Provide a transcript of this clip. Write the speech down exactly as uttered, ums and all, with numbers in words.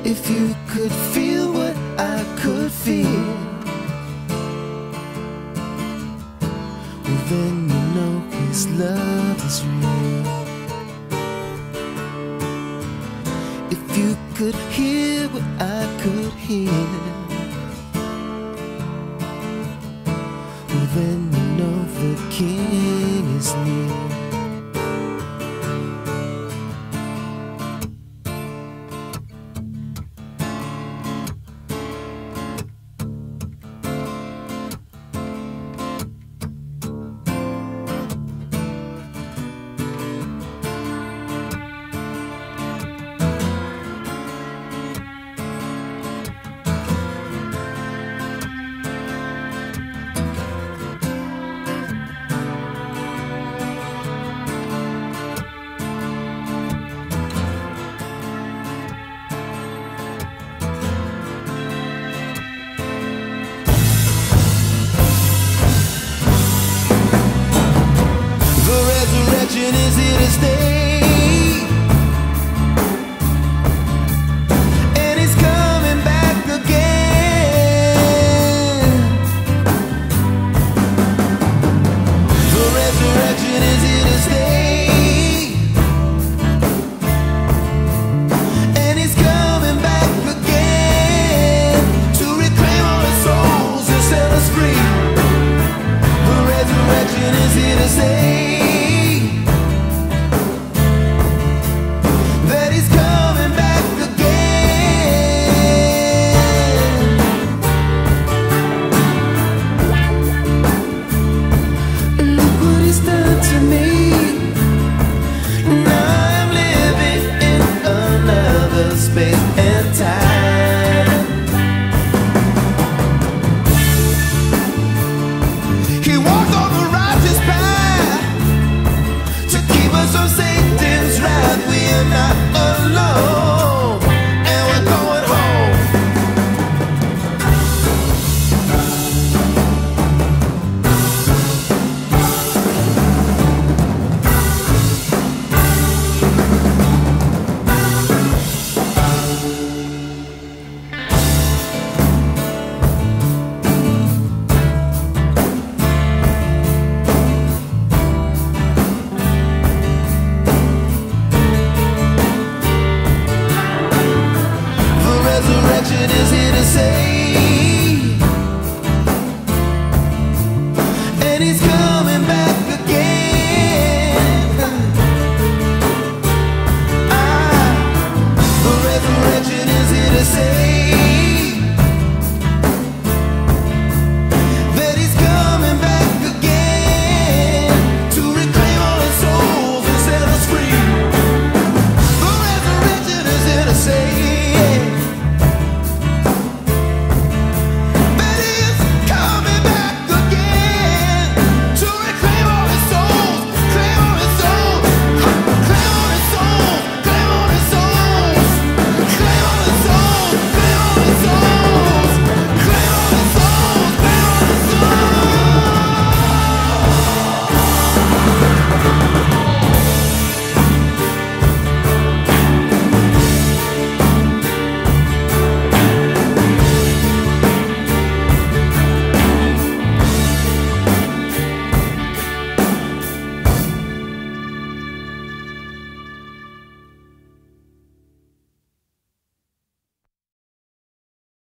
If you could feel what I could feel, well then you know His love is real. If you could hear what I could hear, well then you know the King is near. Resurrection is here to stay, and He's coming back again. The resurrection is here to stay, and He's coming back again to reclaim all the souls and set us free. The resurrection is here to stay. Space and time. He walked on the righteous path to keep us from Satan's wrath. We are not alone, and we're going home. Resurrection is here to say